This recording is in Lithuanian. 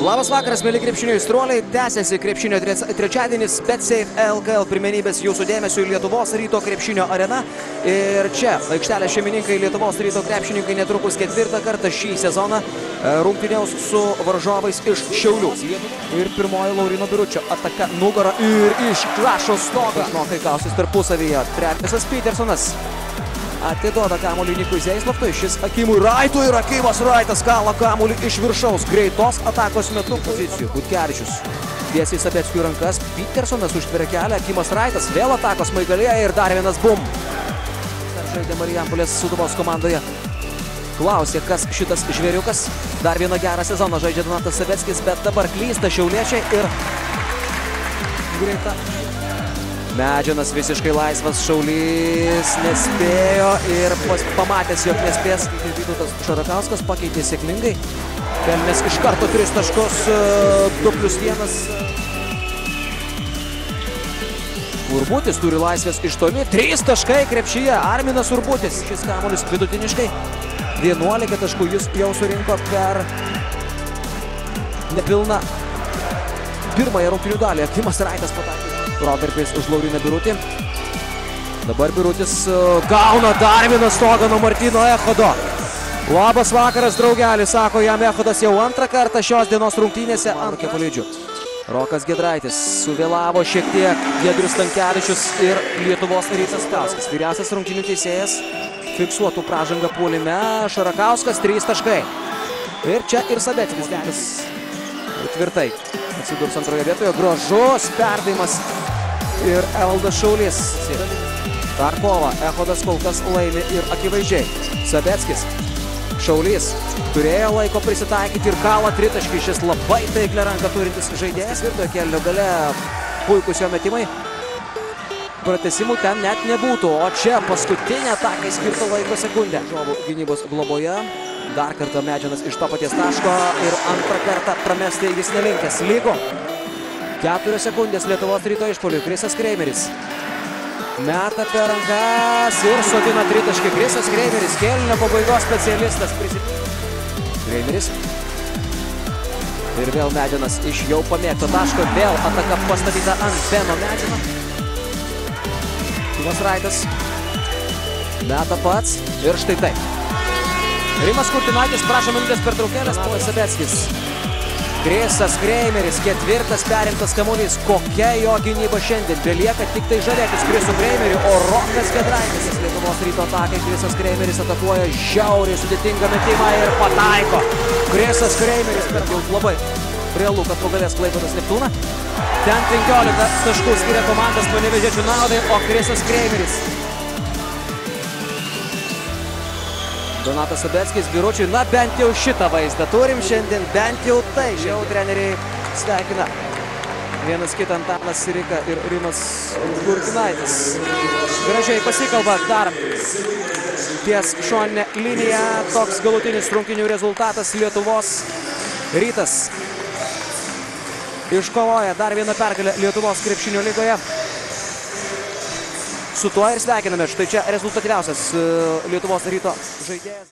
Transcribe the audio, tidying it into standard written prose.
Labas vakaras, mėly krepšinio aistruoliai. Tęsiasi krepšinio trečiadienis, BetSafe LKL pirmenybės jūsų dėmesio į Lietuvos Ryto krepšinio areną. Ir čia aikštelės šeimininkai Lietuvos Ryto krepšininkai netrukus ketvirtą kartą šį sezoną rungtyniaus su varžovais iš Šiaulių. Ir pirmoji Laurino Biručio ataka nugara ir iškrašo stogą. Šnokai kausis tarpusavyje. Travisas Petersonas atiduoda kamuolį Nikui Zeislaftui. Šis Akimui Raitui ir Akimas Raitas kala kamuolį iš viršaus. Greitos atakos metu pozicijų. Butkevičius tiesiai Sabeckiui rankas. Petersonas užtveria kelią. Akimas Raitas vėl atakos smaigalėje ir dar vienas bum. Žaidė Marijampolės Sūduvos komandoje. Klausė, kas šitas žvėriukas. Dar vieną gerą sezoną žaidžia Donatas Sabeckis, bet dabar klysta šiauliečiai ir greita. Medžianas visiškai laisvas, Šaulys nespėjo ir pamatęs, jog nespės. Vytautas Šarakauskas pakeitė sėkmingai. Pelnęs iš karto 3 taškus, 2+1. Urbutis turi laisvės iš toli. 3 taškai krepšyje. Arminas Urbutis. Šis kamuolis vidutiniškai. 11 taškų jis jau surinko per nepilną pirmąją rungtynių dalį. Akimas Raitas patakė. Protarpiais už Lauriną Birutį. Dabar Birutis gauna dar vieną stogą nuo Martyno Echodo. Labas vakaras, draugelis, sako jam Echodas jau antrą kartą šios dienos rungtynėse ant kepalidžių. Rokas Giedraitis suvėlavo šiek tiek. Giedrius Stankevičius ir Lietuvos Rytas Kauskas. Vyriausias rungtynių teisėjas fiksuotų pražangą puolime. Šarakauskas 3 taškai. Ir čia ir Sabeckis dėlis tvirtai atsidurs antroje vietoje. Gražus perdavimas ir Evaldas Šaulys. Dar kova. Echodas kol kas laimi ir akivaizdžiai. Sabeckis. Šaulys turėjo laiko prisitaikyti ir kala tritaškį. Šis labai taiklę ranką turintis žaidėjas. Ir kėlinio gale puikus jo metimai. Pratesimų ten net nebūtų. O čia paskutinė atakai skirta laiko sekundę. Žovų gynybos globoje. Dar kartą Medžianas iš to paties taško ir antrą kartą pramesti jis nelinkęs. Liko 4 sekundės Lietuvos Ryto išpuoliui. Krisas Kreimeris meta per rankas ir sodina tritaškį. Krisas Kreimeris, kėlinio pabaigos specialistas. Kreimeris. Ir vėl Medžianas iš jau pamėgto taško. Vėl ataka pastatyta ant Beno Medžiano. Akimas Raitas meta pats ir štai taip. Rimas Kurtinaitis prašo minutės pertraukėlės. Sabeckis. Krisas Kreimeris, 4 perimtas kamuolys. Kokia jo gynyba šiandien. Belieka tik tai žavėtis Krisu Kreimeriu, o Rokas Giedraitis. Lietuvos Ryto atakai. Krisas Kreimeris atakuoja žiauriai sudėtingą metimą ir pataiko. Krisas Kreimeris, bet jau labai realu, kad nugalės Klaipėdos Neptūną. Ten 15 taškų skiria komandas Panevėžiečių naudai, o Krisas Kreimeris. Donatas Sabeckis, Biručiui, na bent jau šitą vaizdą turim šiandien, bent jau tai. Jau treneriai sveikina vienas kitą Antanas Sirika ir Rimas Kurtinaitis. Gražiai pasikalba dar ties šoninę liniją. Toks galutinis rungtynių rezultatas. Lietuvos Rytas iškovoja dar vieną pergalę Lietuvos krepšinio lygoje. Su tuo ir sveikiname. Štai čia rezultatyviausias Lietuvos Ryto žaidėjas.